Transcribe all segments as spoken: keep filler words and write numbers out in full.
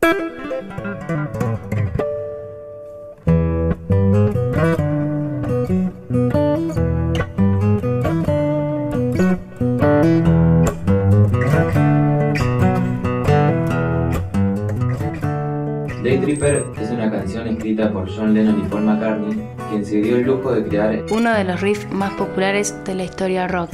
Day Tripper es una canción escrita por John Lennon y Paul McCartney, quien se dio el lujo de crear uno de los riffs más populares de la historia rock.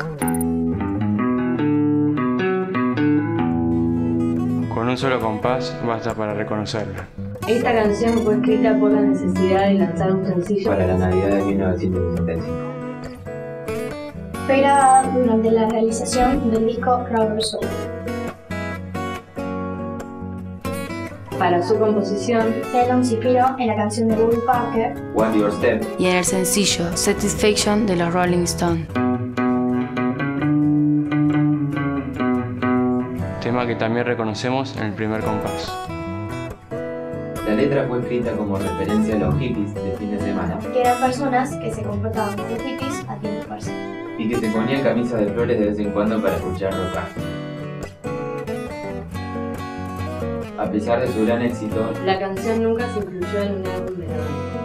Con un solo compás basta para reconocerla. Esta canción fue escrita por la necesidad de lanzar un sencillo para la Navidad de mil novecientos sesenta y cinco. Fue grabada durante la realización del disco Rubber Soul. Para su composición, Lennon se inspiró en la canción de Bobby Parker, One Your Step, y en el sencillo Satisfaction de los Rolling Stones. Tema que también reconocemos en el primer compás. La letra fue escrita como referencia a los hippies de fin de semana, que eran personas que se comportaban como hippies a tiempo parcial y que se ponían camisas de flores de vez en cuando para escuchar rock. A pesar de su gran éxito, la canción nunca se incluyó en un álbum de la banda.